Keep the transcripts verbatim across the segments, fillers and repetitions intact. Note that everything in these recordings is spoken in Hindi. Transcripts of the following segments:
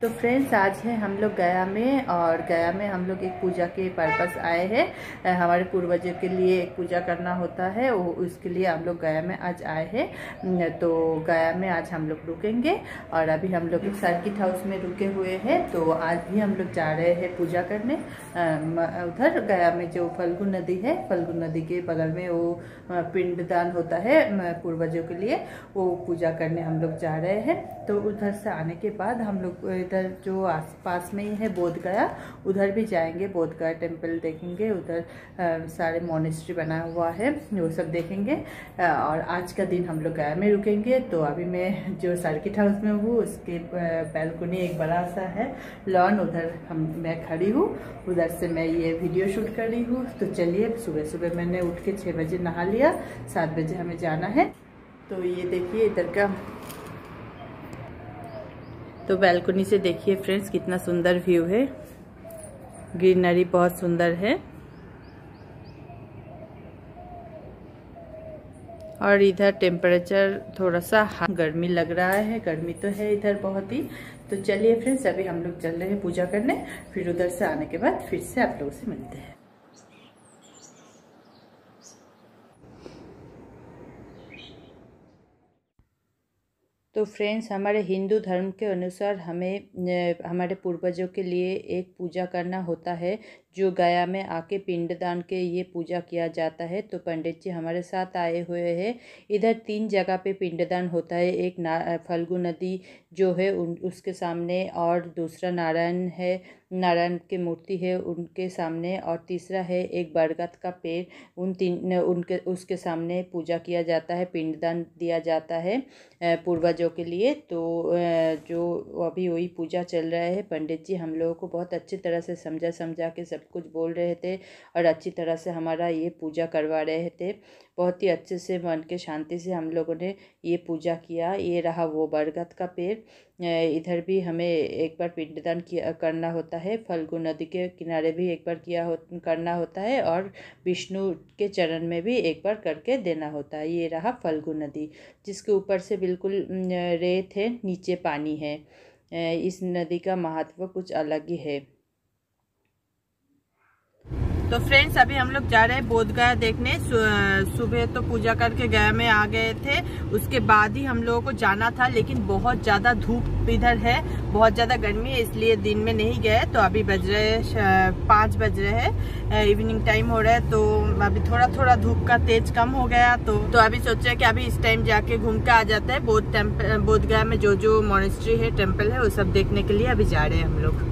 तो फ्रेंड्स, आज है हम लोग गया में, और गया में हम लोग एक पूजा के पर्पस आए हैं। हमारे पूर्वजों के लिए एक पूजा करना होता है, वो उसके लिए हम लोग गया में आज आए हैं। तो गया में आज हम लोग रुकेंगे, और अभी हम लोग एक सर्किट हाउस में रुके हुए हैं। तो आज भी हम लोग जा रहे हैं पूजा करने उधर गया में। जो फल्गु नदी है, फल्गु नदी के बगल में वो पिंडदान होता है पूर्वजों के लिए, वो पूजा करने हम लोग जा रहे हैं। तो उधर से आने के बाद हम लोग इधर जो आस पास में ही है बोध गया, उधर भी जाएंगे। बोध गया टेम्पल देखेंगे, उधर आ, सारे मोनेस्ट्री बना हुआ है, वो सब देखेंगे। आ, और आज का दिन हम लोग गया में रुकेंगे। तो अभी मैं जो सर्किट हाउस में हूँ, उसके बैल्कनी एक बड़ा सा है लॉन, उधर हम मैं खड़ी हूँ, उधर से मैं ये वीडियो शूट कर रही हूँ। तो चलिए, सुबह सुबह मैंने उठ के छः बजे नहा लिया, सात बजे हमें जाना है। तो ये देखिए इधर का, तो बैल्कनी से देखिए फ्रेंड्स कितना सुंदर व्यू है, ग्रीनरी बहुत सुंदर है। और इधर टेम्परेचर थोड़ा सा गर्मी लग रहा है, गर्मी तो है इधर बहुत ही। तो चलिए फ्रेंड्स, अभी हम लोग चल रहे हैं पूजा करने, फिर उधर से आने के बाद फिर से आप लोगों से मिलते हैं। तो फ्रेंड्स, हमारे हिंदू धर्म के अनुसार हमें हमारे पूर्वजों के लिए एक पूजा करना होता है, जो गया में आके पिंडदान के ये पूजा किया जाता है। तो पंडित जी हमारे साथ आए हुए हैं। इधर तीन जगह पे पिंडदान होता है, एक ना फल्गु नदी जो है उन उसके सामने, और दूसरा नारायण है, नारायण की मूर्ति है उनके सामने, और तीसरा है एक बरगद का पेड़, उन तीन उनके उसके सामने पूजा किया जाता है, पिंडदान दिया जाता है पूर्वजों के लिए। तो जो अभी वही पूजा चल रहा है, पंडित जी हम लोगों को बहुत अच्छी तरह से समझा समझा के सब कुछ बोल रहे थे, और अच्छी तरह से हमारा ये पूजा करवा रहे थे। बहुत ही अच्छे से मन के शांति से हम लोगों ने ये पूजा किया। ये रहा वो बरगद का पेड़। इधर भी हमें एक बार पिंडदान किया करना होता है, फल्गु नदी के किनारे भी एक बार किया हो करना होता है, और विष्णु के चरण में भी एक बार करके देना होता है। ये रहा फल्गु नदी, जिसके ऊपर से बिल्कुल रेत है, नीचे पानी है। इस नदी का महत्व कुछ अलग ही है। तो फ्रेंड्स, अभी हम लोग जा रहे हैं बोध गया देखने। सुबह तो पूजा करके गया में आ गए थे, उसके बाद ही हम लोगों को जाना था, लेकिन बहुत ज़्यादा धूप इधर है, बहुत ज़्यादा गर्मी है, इसलिए दिन में नहीं गए। तो अभी बज रहे पाँच बज रहे हैं, इवनिंग टाइम हो रहा है। तो अभी थोड़ा थोड़ा धूप का तेज कम हो गया। तो तो अभी सोचे कि अभी इस टाइम जाके घूम के आ जाते हैं। बोध टेम्पल, बोध गया में जो जो मोनेस्ट्री है, टेम्पल है, वो सब देखने के लिए अभी जा रहे हैं हम लोग।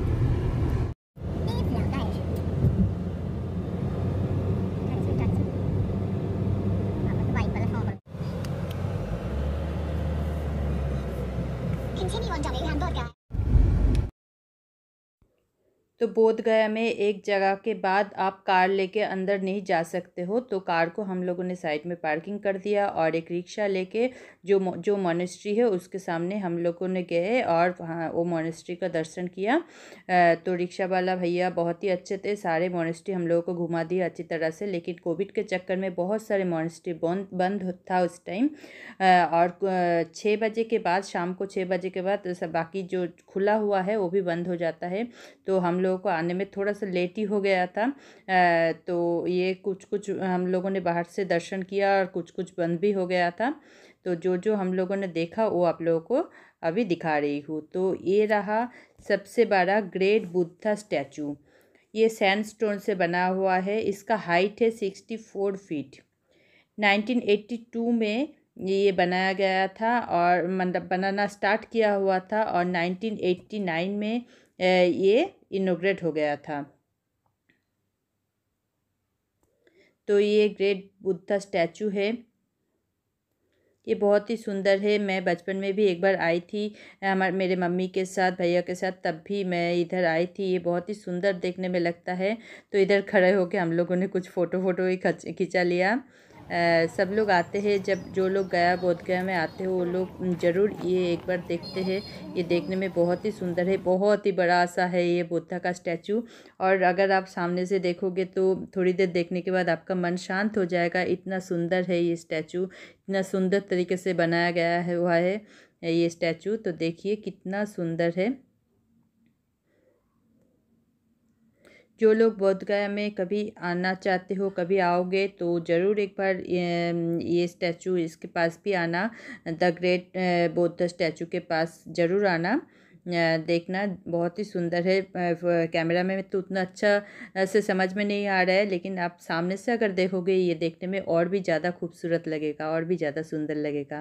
तो बोध गया में एक जगह के बाद आप कार लेके अंदर नहीं जा सकते हो, तो कार को हम लोगों ने साइड में पार्किंग कर दिया, और एक रिक्शा लेके जो जो मोनेस्ट्री है उसके सामने हम लोगों ने गए, और वहाँ वो मोनेस्ट्री का दर्शन किया। तो रिक्शा वाला भैया बहुत ही अच्छे थे, सारे मोनेस्ट्री हम लोगों को घुमा दिया अच्छी तरह से। लेकिन कोविड के चक्कर में बहुत सारे मोनेस्ट्री बंद बंद था उस टाइम, और छः बजे के बाद, शाम को छः बजे के बाद बाकी जो खुला हुआ है वो भी बंद हो जाता है। तो हम लोगों को आने में थोड़ा सा लेट ही हो गया था। तो ये कुछ कुछ हम लोगों ने बाहर से दर्शन किया, और कुछ कुछ बंद भी हो गया था। तो जो जो हम लोगों ने देखा वो आप लोगों को अभी दिखा रही हूँ। तो ये रहा सबसे बड़ा ग्रेट बुद्धा स्टैचू। ये सैंडस्टोन से बना हुआ है, इसका हाइट है sixty four feet. Nineteen eighty two में ये बनाया गया था, और मतलब बनाना स्टार्ट किया हुआ था, और नाइनटीन एट्टी नाइन में ये इनॉग्रेट हो गया था। तो ये ग्रेट बुद्धा स्टैचू है, ये बहुत ही सुंदर है। मैं बचपन में भी एक बार आई थी हमारे मेरे मम्मी के साथ, भैया के साथ, तब भी मैं इधर आई थी। ये बहुत ही सुंदर देखने में लगता है। तो इधर खड़े होकर हम लोगों ने कुछ फ़ोटो फ़ोटो ही खींचा लिया। आ, सब लोग आते हैं, जब जो लोग गया बोध गया में आते हैं वो लोग ज़रूर ये एक बार देखते हैं। ये देखने में बहुत ही सुंदर है, बहुत ही बड़ा सा है ये बुद्धा का स्टैचू। और अगर आप सामने से देखोगे तो थोड़ी देर देखने के बाद आपका मन शांत हो जाएगा, इतना सुंदर है ये स्टैचू, इतना सुंदर तरीके से बनाया गया है हुआ है ये स्टैचू। तो देखिए कितना सुंदर है। जो लोग बोध गया में कभी आना चाहते हो, कभी आओगे तो ज़रूर एक बार ये, ये स्टैचू इसके पास भी आना, द ग्रेट बौद्ध स्टैचू के पास ज़रूर आना, देखना बहुत ही सुंदर है। कैमरा में तो उतना अच्छा से समझ में नहीं आ रहा है, लेकिन आप सामने से अगर देखोगे ये देखने में और भी ज़्यादा खूबसूरत लगेगा, और भी ज़्यादा सुंदर लगेगा।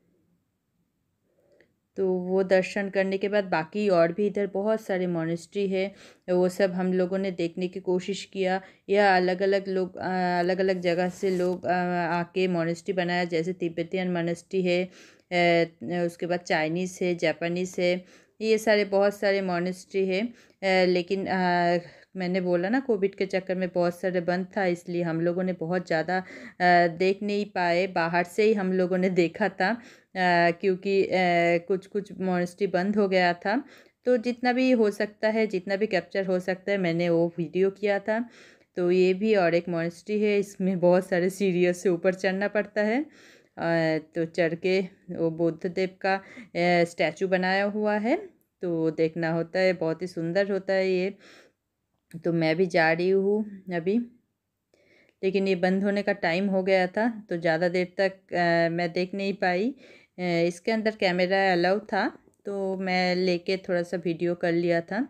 तो वो दर्शन करने के बाद बाकी और भी इधर बहुत सारे मोनेस्ट्री है, वो सब हम लोगों ने देखने की कोशिश किया। यह अलग अलग लोग अलग अलग जगह से लोग आके मोनेस्ट्री बनाया, जैसे तिब्बतियन मोनेस्ट्री है, उसके बाद चाइनीज़ है, जापानीज़ है, ये सारे बहुत सारे मोनेस्ट्री है। लेकिन आ, मैंने बोला ना कोविड के चक्कर में बहुत सारे बंद था, इसलिए हम लोगों ने बहुत ज़्यादा देख नहीं पाए, बाहर से ही हम लोगों ने देखा था, आ, क्योंकि आ, कुछ कुछ मोनेस्ट्री बंद हो गया था। तो जितना भी हो सकता है, जितना भी कैप्चर हो सकता है, मैंने वो वीडियो किया था। तो ये भी और एक मोनेस्ट्री है, इसमें बहुत सारे सीढ़ियों से ऊपर चढ़ना पड़ता है। आ, तो चढ़ के वो बुद्ध देव का स्टैचू बनाया हुआ है, तो देखना होता है, बहुत ही सुंदर होता है ये। तो मैं भी जा रही हूँ अभी, लेकिन ये बंद होने का टाइम हो गया था, तो ज़्यादा देर तक आ, मैं देख नहीं पाई। आ, इसके अंदर कैमरा अलाउ था, तो मैं लेके थोड़ा सा वीडियो कर लिया था।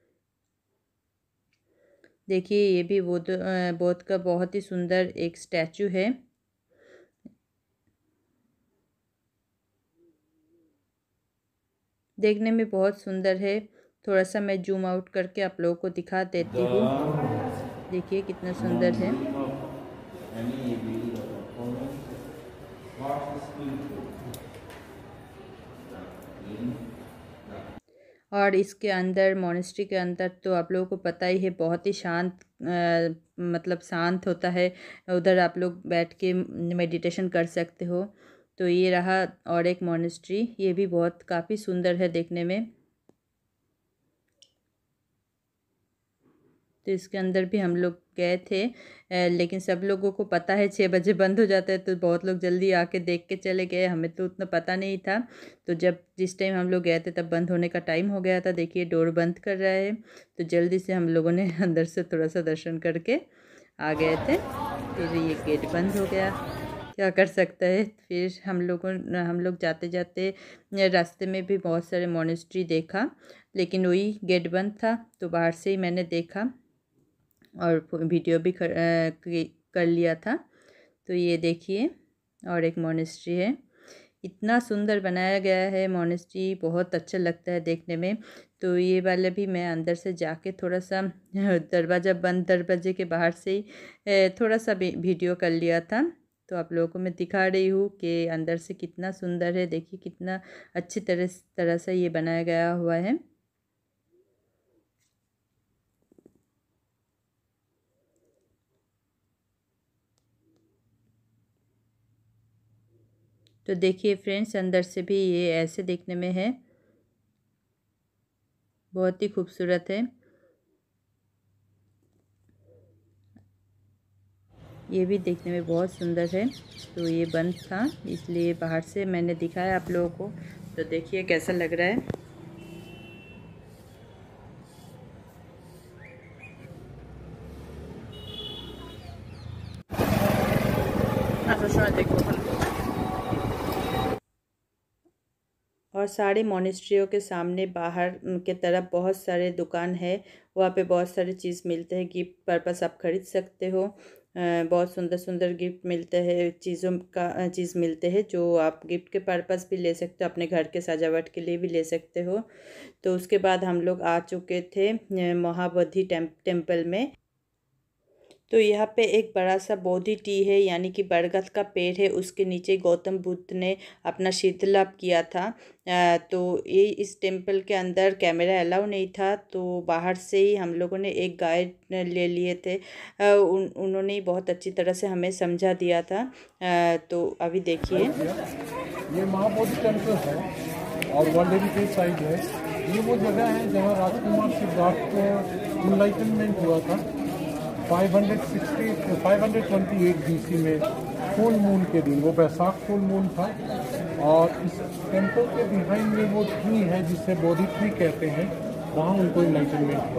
देखिए ये भी बौद्ध बौद्ध का बहुत ही सुंदर एक स्टैचू है। देखने में बहुत सुंदर है। थोड़ा सा मैं जूम आउट करके आप लोगों को दिखा देती हूँ। देखिए कितना सुंदर है। और इसके अंदर मोनेस्ट्री के अंदर तो आप लोगों को पता ही है, बहुत ही शांत मतलब शांत होता है। उधर आप लोग बैठ के मेडिटेशन कर सकते हो। तो ये रहा और एक मोनेस्ट्री, ये भी बहुत काफ़ी सुंदर है देखने में। तो इसके अंदर भी हम लोग गए थे, लेकिन सब लोगों को पता है छः बजे बंद हो जाता है, तो बहुत लोग जल्दी आके देख के चले गए, हमें तो उतना पता नहीं था। तो जब जिस टाइम हम लोग गए थे तब बंद होने का टाइम हो गया था। देखिए डोर बंद कर रहा है, तो जल्दी से हम लोगों ने अंदर से थोड़ा सा दर्शन करके आ गए थे। फिर ये गेट बंद हो गया, क्या कर सकता है। फिर हम लोगों हम लोग जाते जाते रास्ते में भी बहुत सारे मोनेस्ट्री देखा, लेकिन वही गेट बंद था, तो बाहर से ही मैंने देखा और वीडियो भी कर, कर लिया था। तो ये देखिए और एक मोनेस्ट्री है, इतना सुंदर बनाया गया है मोनेस्ट्री, बहुत अच्छा लगता है देखने में। तो ये वाला भी मैं अंदर से जाके थोड़ा सा दरवाज़ा बंद दरवाजे के बाहर से ही थोड़ा सा वीडियो कर लिया था। तो आप लोगों को मैं दिखा रही हूँ कि अंदर से कितना सुंदर है। देखिए कितना अच्छी तरह तरह से ये बनाया गया हुआ है। तो देखिए फ्रेंड्स, अंदर से भी ये ऐसे देखने में है, बहुत ही खूबसूरत है। ये भी देखने में बहुत सुंदर है। तो ये बंद था, इसलिए बाहर से मैंने दिखाया आप लोगों को। तो देखिए कैसा लग रहा है। और सारे मोनेस्ट्रियों के सामने बाहर के तरफ बहुत सारे दुकान है, वहाँ पे बहुत सारी चीज़ मिलते हैं, गिफ्ट पर्पस आप खरीद सकते हो। बहुत सुंदर सुंदर गिफ्ट मिलते हैं, चीज़ों का चीज़ मिलते हैं जो आप गिफ्ट के पर्पस भी ले सकते हो, अपने घर के सजावट के लिए भी ले सकते हो। तो उसके बाद हम लोग आ चुके थे महाबोधि टेम्पल में। तो यहाँ पे एक बड़ा सा बोधि टी है, यानी कि बरगद का पेड़ है, उसके नीचे गौतम बुद्ध ने अपना सिद्ध लाभ किया था। तो ये इस टेम्पल के अंदर कैमरा अलाउ नहीं था, तो बाहर से ही हम लोगों ने एक गाइड ले लिए थे। उन उन्होंने बहुत अच्छी तरह से हमें समझा दिया था। तो अभी देखिए ये महाबोधि टेम्पल है और वर्ल्ड हेरिटेज साइट है। ये वो जगह है जहाँ राजकुमार सिद्धार्थ को इनलाइटनमेंट हुआ था five hundred sixty five hundred twenty eight BC में, फुल मून के दिन। वो बैसाख फुल मून था। और इस टेम्पल के बिहाइंड में वो ट्री है जिसे बोधि ट्री कहते हैं, वहाँ उनको इनलाइटनमेंट हुआ।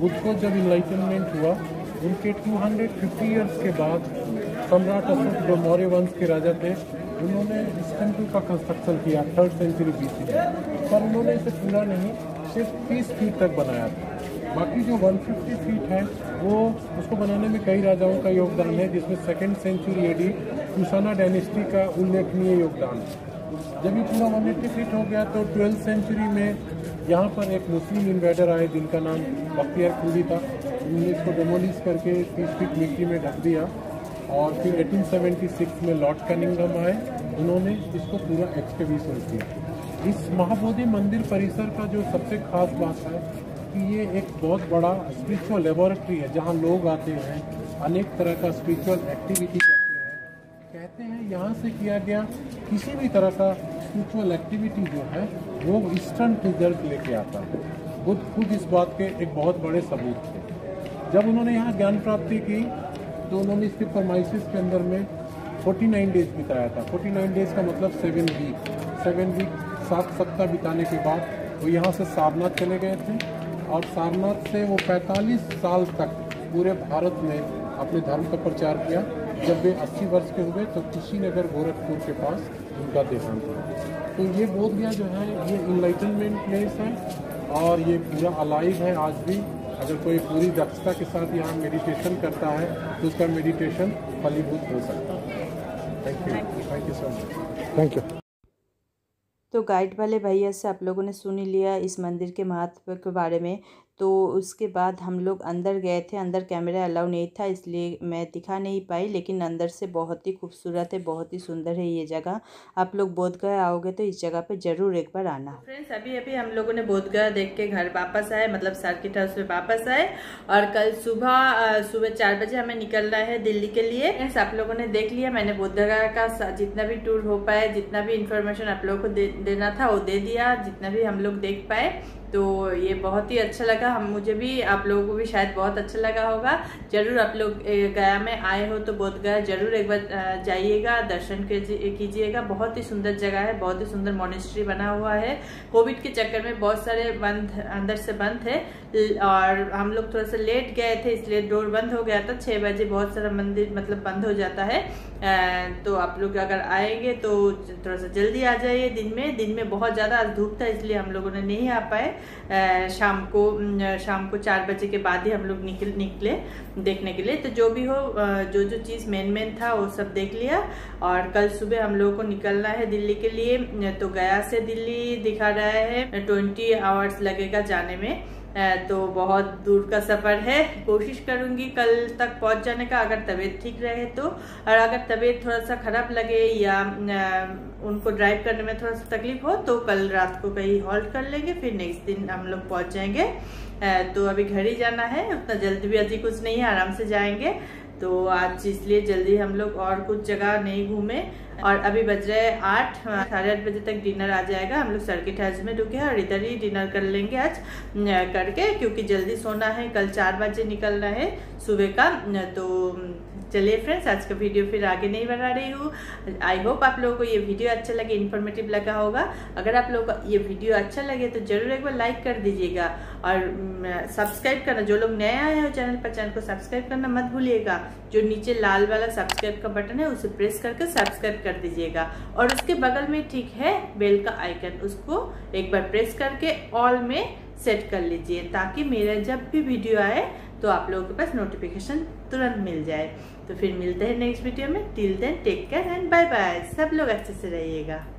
बुद्ध को जब इनलाइटनमेंट हुआ, उनके दो सौ पचास इयर्स के बाद सम्राट अशोक जो मौर्य वंश के राजा थे, उन्होंने इस टेम्पल का कंस्ट्रक्शन किया थर्ड सेंचुरी बीसी में। पर उन्होंने इसे पूरा नहीं, सिर्फ तीस फीट तक बनाया था। बाकी जो एक सौ पचास फीट है वो उसको बनाने में कई राजाओं का योगदान है, जिसमें second century AD Kushana dynasty का उल्लेखनीय योगदान है। जब ये पूरा एक सौ अस्सी फीट हो गया तो ट्वेल्थ सेंचुरी में यहाँ पर एक मुस्लिम इन्वेडर आए जिनका नाम बख्तियार खिलजी था। उन्होंने इसको डेमोलिश करके तीस फीट मिट्टी में ढक दिया और फिर अठारह सौ छिहत्तर में लॉर्ड कनिंघम आए, उन्होंने इसको पूरा एक्सकेवेशन किया। इस महाबोधि मंदिर परिसर का जो सबसे खास बात है कि ये एक बहुत बड़ा स्पिरिचुअल लेबोरेटरी है, जहाँ लोग आते हैं, अनेक तरह का स्पिरिचुअल एक्टिविटी करते हैं। कहते हैं यहाँ से किया गया किसी भी तरह का स्पिरिचुअल एक्टिविटी जो है वो इंस्टेंट रिजल्ट लेके आता है। बुद्ध खुद इस बात के एक बहुत बड़े सबूत थे। जब उन्होंने यहाँ ज्ञान प्राप्ति की तो उन्होंने इसके फरमाइसिस के अंदर में उनचास डेज बिताया था। उनचास डेज का मतलब सेवन वीक सेवन वीक सात सप्ताह बिताने के बाद वो यहाँ से सारनाथ चले गए थे और सारनाथ से वो पैंतालीस साल तक पूरे भारत में अपने धर्म का प्रचार किया। जब वे अस्सी वर्ष के हुए तो कुशीनगर गोरखपुर के पास उनका देहांत हुआ। तो ये बोधगया जो है ये इनलाइटनमेंट प्लेस है और ये पूरा अलाइव है आज भी। अगर कोई पूरी दक्षता के साथ यहाँ मेडिटेशन करता है तो उसका मेडिटेशन फलीभूत हो सकता है। Thank you thank you so much thank you. तो गाइड वाले भैया से आप लोगों ने सुन ही लिया इस मंदिर के महत्व के बारे में। तो उसके बाद हम लोग अंदर गए थे। अंदर कैमरा अलाउ नहीं था इसलिए मैं दिखा नहीं पाई, लेकिन अंदर से बहुत ही खूबसूरत है, बहुत ही सुंदर है ये जगह। आप लोग बोधगया आओगे तो इस जगह पे ज़रूर एक बार आना। फ्रेंड्स अभी अभी हम लोगों ने बोधगया देख के घर वापस आए, मतलब सर्किट हाउस में वापस आए और कल सुबह सुबह चार बजे हमें निकलना है दिल्ली के लिए। फ्रेंड्स आप लोगों ने देख लिया, मैंने बोधगया का जितना भी टूर हो पाए, जितना भी इंफॉर्मेशन आप लोगों को दे, देना था वो दे दिया, जितना भी हम लोग देख पाए। तो ये बहुत ही अच्छा लगा, हम मुझे भी, आप लोगों को भी शायद बहुत अच्छा लगा होगा। जरूर आप लोग गया में आए हो तो बोधगया जरूर एक बार जाइएगा, दर्शन कीजिएगा। बहुत ही सुंदर जगह है, बहुत ही सुंदर मॉनेस्ट्री बना हुआ है। कोविड के चक्कर में बहुत सारे बंद अंदर से बंद थे और हम लोग थोड़ा सा लेट गए थे इसलिए डोर बंद हो गया था। छः बजे बहुत सारा मंदिर मतलब बंद हो जाता है। तो आप लोग अगर आएंगे तो थोड़ा सा जल्दी आ जाइए। दिन में दिन में बहुत ज़्यादा धूप था इसलिए हम लोगों ने नहीं आ पाए। शाम को शाम को चार बजे के बाद ही हम लोग निकल निकले देखने के लिए। तो जो भी हो, जो जो चीज़ मेन मेन था वो सब देख लिया और कल सुबह हम लोगों को निकलना है दिल्ली के लिए। तो गया से दिल्ली दिखा रहा है ट्वेंटी आवर्स लगेगा जाने में, तो बहुत दूर का सफ़र है। कोशिश करूंगी कल तक पहुंच जाने का, अगर तबीयत ठीक रहे तो। और अगर तबीयत थोड़ा सा खराब लगे या उनको ड्राइव करने में थोड़ा सा तकलीफ हो तो कल रात को कहीं हॉल्ट कर लेंगे, फिर नेक्स्ट दिन हम लोग पहुंच जाएंगे। तो अभी घर ही जाना है, उतना जल्दी भी अजी कुछ नहीं है, आराम से जाएंगे। तो आज इसलिए जल्दी हम लोग और कुछ जगह नहीं घूमे। और अभी बज रहे आठ साढ़े आठ बजे तक डिनर आ जाएगा। हम लोग सर्किट हाउस में रुके हैं और इधर ही डिनर कर लेंगे आज करके, क्योंकि जल्दी सोना है, कल चार बजे निकलना है सुबह का। तो चलिए फ्रेंड्स, आज का वीडियो फिर आगे नहीं बढ़ा रही हूँ। आई होप आप लोगों को ये वीडियो अच्छा लगे, इन्फॉर्मेटिव लगा होगा। अगर आप लोगों को ये वीडियो अच्छा लगे तो जरूर एक बार लाइक कर दीजिएगा और सब्सक्राइब करना, जो लोग नए आए हो चैनल पर, चैनल को सब्सक्राइब करना मत भूलिएगा। जो नीचे लाल वाला सब्सक्राइब का बटन है उसे प्रेस करके सब्सक्राइब कर दीजिएगा और उसके बगल में ठीक है बेल का आइकन, उसको एक बार प्रेस करके ऑल में सेट कर लीजिए ताकि मेरा जब भी वीडियो आए तो आप लोगों के पास नोटिफिकेशन तुरंत मिल जाए। तो फिर मिलते हैं नेक्स्ट वीडियो में। Till then take care and bye bye. सब लोग अच्छे से रहिएगा।